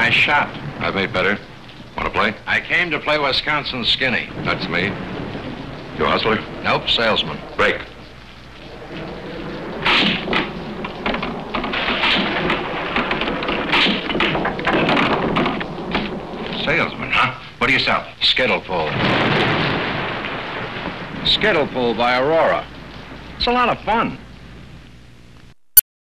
Nice shot. I've made better. Want to play? I came to play Wisconsin Skinny. That's me. You a hustler? Nope, salesman. Break. Salesman, huh? What do you sell? Skittle pull. Skittle pull by Aurora. It's a lot of fun.